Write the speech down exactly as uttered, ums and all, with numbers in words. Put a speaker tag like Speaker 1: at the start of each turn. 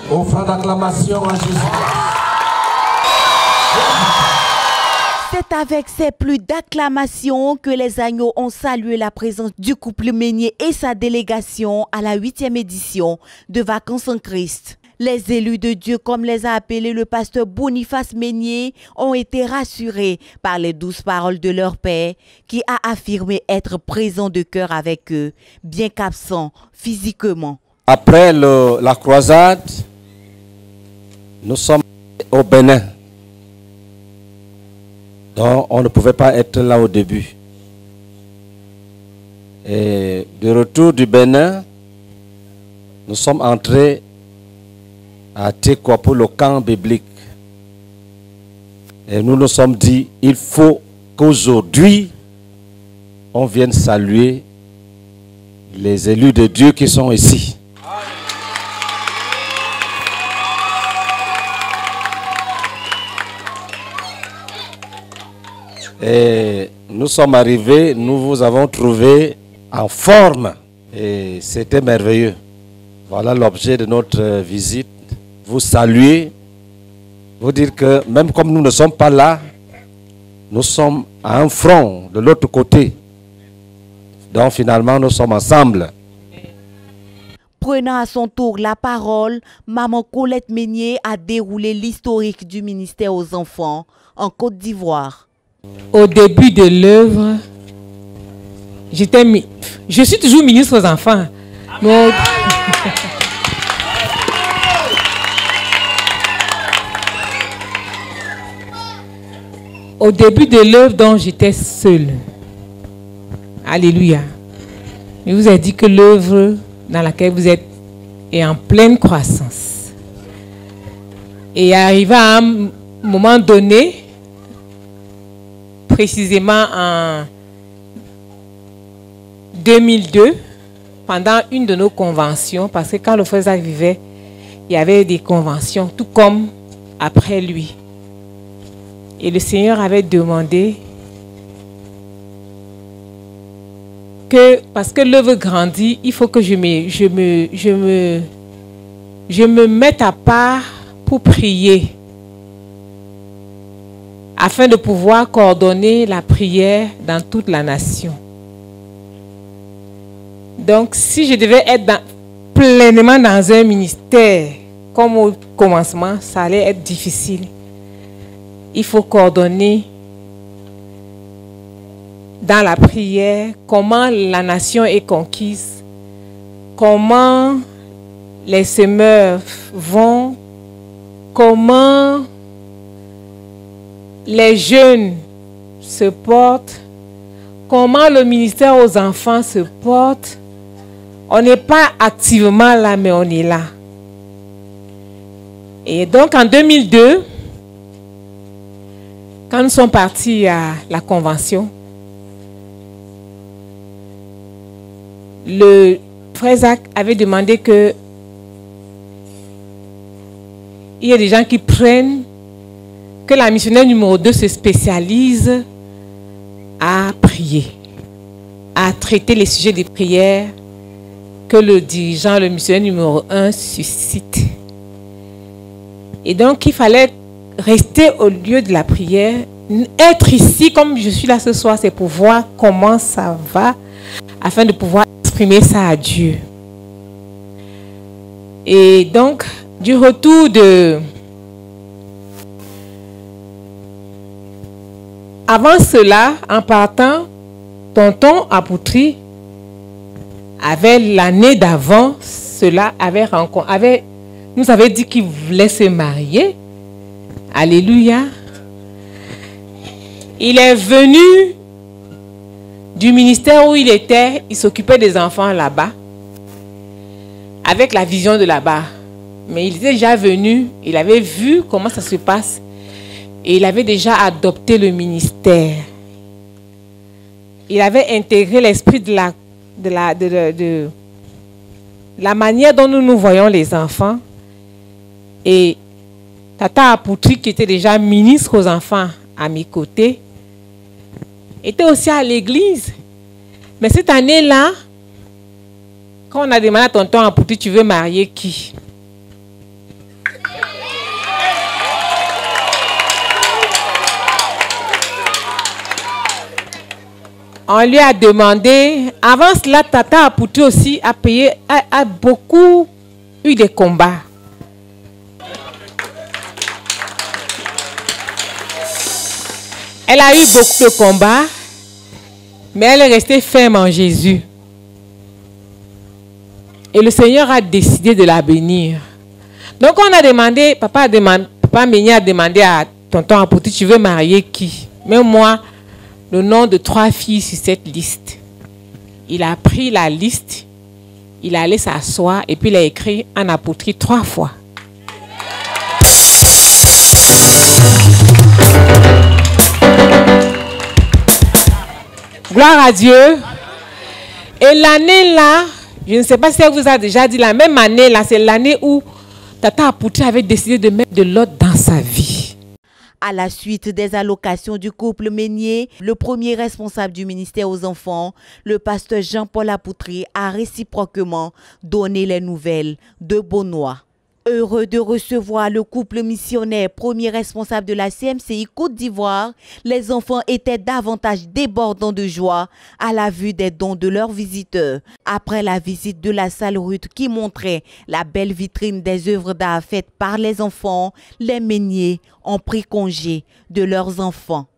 Speaker 1: Offrande d'acclamation à Jésus.
Speaker 2: C'est avec ces pluies d'acclamations que les agneaux ont salué la présence du couple Meignier et sa délégation à la huitième édition de Vacances en Christ. Les élus de Dieu, comme les a appelés le pasteur Boniface Meignier, ont été rassurés par les douces paroles de leur père qui a affirmé être présent de cœur avec eux, bien qu'absent physiquement.
Speaker 1: Après le, la croisade, nous sommes au Bénin. Donc on ne pouvait pas être là au début. Et de retour du Bénin, nous sommes entrés à Tekwa pour le camp biblique. Et nous nous sommes dit, il faut qu'aujourd'hui, on vienne saluer les élus de Dieu qui sont ici. Et nous sommes arrivés, nous vous avons trouvé en forme et c'était merveilleux. Voilà l'objet de notre visite. Vous saluer, vous dire que même comme nous ne sommes pas là, nous sommes à un front de l'autre côté. Donc finalement, nous sommes ensemble.
Speaker 2: Prenant à son tour la parole, Maman Colette Meignier a déroulé l'historique du ministère aux enfants en Côte d'Ivoire.
Speaker 3: Au début de l'œuvre, j'étais, je suis toujours ministre aux enfants. Mais... Au début de l'œuvre dont j'étais seule. Alléluia. Je vous ai dit que l'œuvre dans laquelle vous êtes est en pleine croissance. Et arrivé à un moment donné, précisément en deux mille deux, pendant une de nos conventions, parce que quand le frère Zach vivait, il y avait des conventions, tout comme après lui. Et le Seigneur avait demandé que, parce que l'œuvre grandit, il faut que je me, je me, je me, je me mette à part pour prier, afin de pouvoir coordonner la prière dans toute la nation. Donc, si je devais être dans, pleinement dans un ministère, comme au commencement, ça allait être difficile. Il faut coordonner dans la prière comment la nation est conquise, comment les semeurs vont, comment les jeunes se portent, comment le ministère aux enfants se porte. On n'est pas activement là, mais on est là. Et donc en deux mille deux, quand nous sommes partis à la convention, le frère Zach avait demandé que il y ait des gens qui prennent, que la missionnaire numéro deux se spécialise à prier, à traiter les sujets des prières que le dirigeant, le missionnaire numéro un suscite. Et donc il fallait rester au lieu de la prière, être ici comme je suis là ce soir, c'est pour voir comment ça va, afin de pouvoir exprimer ça à Dieu. Et donc, du retour de... Avant cela, en partant, tonton Apoutri avait l'année d'avant, cela avait rencontré, avait, nous avait dit qu'il voulait se marier. Alléluia. Il est venu du ministère où il était, il s'occupait des enfants là-bas, avec la vision de là-bas. Mais il était déjà venu, il avait vu comment ça se passe, et il avait déjà adopté le ministère. Il avait intégré l'esprit de la, de, la, de, de, de la manière dont nous nous voyons les enfants. Et Tata Apoutri, qui était déjà ministre aux enfants à mes côtés, était aussi à l'église. Mais cette année-là, quand on a demandé à tonton Apoutri, tu veux marier qui? On lui a demandé, avant cela, Tata Apouti aussi a payé, a, a beaucoup eu des combats. Elle a eu beaucoup de combats, mais elle est restée ferme en Jésus. Et le Seigneur a décidé de la bénir. Donc on a demandé, papa a demandé, papa Ménier a demandé à tonton Apouti, tu veux marier qui? Même moi, le nom de trois filles sur cette liste. Il a pris la liste, il est allé s'asseoir et puis il a écrit en apôtrie trois fois. Gloire à Dieu. Et l'année là, je ne sais pas si elle vous a déjà dit, la même année là, c'est l'année où Tata Apouti avait décidé de mettre de l'ordre dans sa vie.
Speaker 2: À la suite des allocations du couple Ménier, le premier responsable du ministère aux enfants, le pasteur Jean-Paul Apouti, a réciproquement donné les nouvelles de Benoît. Heureux de recevoir le couple missionnaire, premier responsable de la C M C I Côte d'Ivoire, les enfants étaient davantage débordants de joie à la vue des dons de leurs visiteurs. Après la visite de la salle Ruth qui montrait la belle vitrine des œuvres d'art faites par les enfants, les Ménier ont pris congé de leurs enfants.